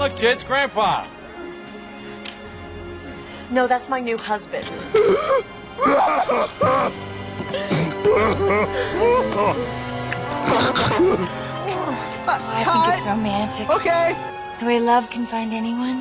the kid's grandpa. No, that's my new husband. I think it's romantic. Okay. The way love can find anyone.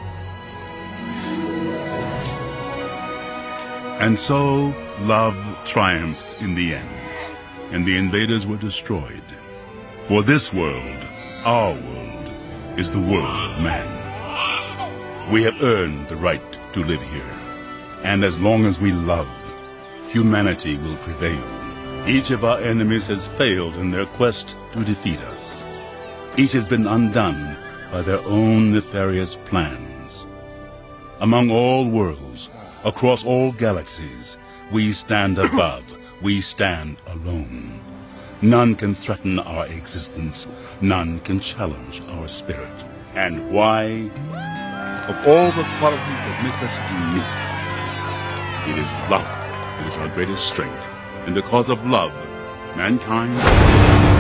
And so, love triumphed in the end, and the invaders were destroyed. For this world, our world, is the world of man. We have earned the right to live here, and as long as we love, humanity will prevail. Each of our enemies has failed in their quest to defeat us. Each has been undone by their own nefarious plans. Among all worlds, across all galaxies, we stand above. We stand alone. None can threaten our existence. None can challenge our spirit. And why? Of all the qualities that make us unique, it is love that is our greatest strength. And because of love, mankind